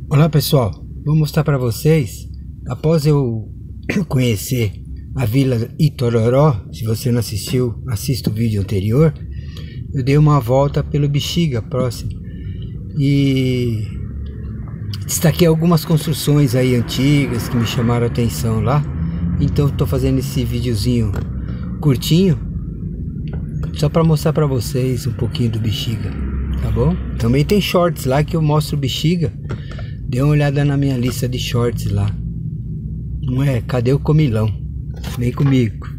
Olá pessoal, vou mostrar para vocês, após eu conhecer a Vila Itororó. Se você não assistiu, assista o vídeo anterior. Eu dei uma volta pelo Bexiga próximo e destaquei algumas construções aí antigas que me chamaram a atenção lá. Então estou fazendo esse videozinho curtinho só para mostrar para vocês um pouquinho do Bexiga, tá bom? Também tem shorts lá que eu mostro o Bexiga. Dê uma olhada na minha lista de shorts lá. Não é? Cadê o comilão? Vem comigo.